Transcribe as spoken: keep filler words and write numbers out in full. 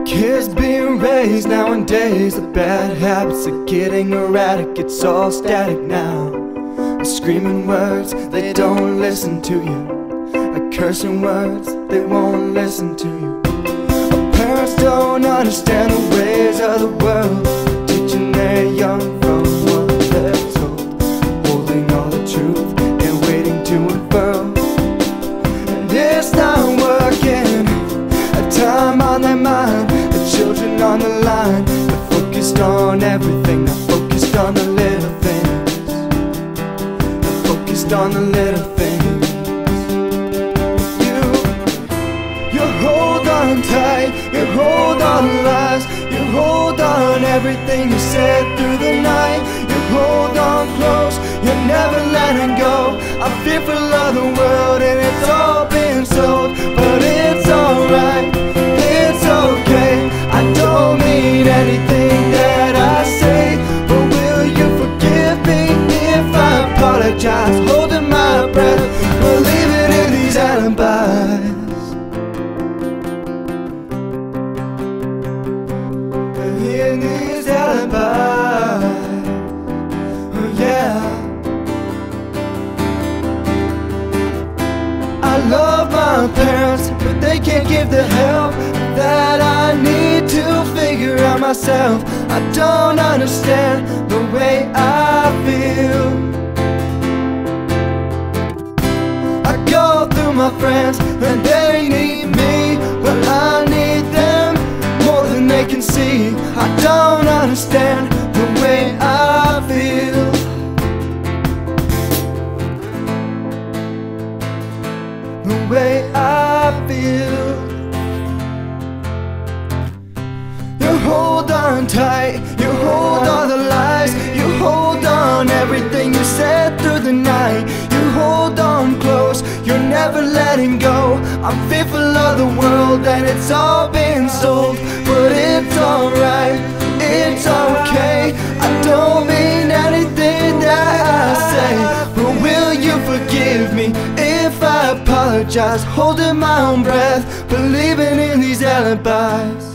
Kids being raised nowadays, the bad habits are getting erratic. It's all static now. Screaming words, they don't listen to you. Like cursing words, they won't listen to you. Our parents don't understand the ways of the world, teaching their young from what they're told, holding all the truth and waiting to unfurl. And it's not working. A time on their mind, the children on the line. They're focused on everything, not focused on the little things. On the little things. You, you hold on tight, you hold on lies, you hold on everything you said through the night. You hold on close, you're never letting go. I'm fearful of the world and it's all been sold, but it's alright, it's okay. I don't mean anything that I say, but will you forgive me if I apologize? Holding my breath, believing in these alibis. In these alibis, oh yeah. I love my parents, but they can't give the help that I need to figure out myself. I don't understand the way I feel. My friends, and they need me, but I need them more than they can see. I don't understand the way I feel. The way I feel. You hold on tight, you hold all the lies, you hold on everything you said through the night. You hold on close, you're never letting go. I'm fearful of the world and it's all been sold, but it's alright, it's okay. I don't mean anything that I say, but will you forgive me if I apologize? Holding my own breath, believing in these alibis.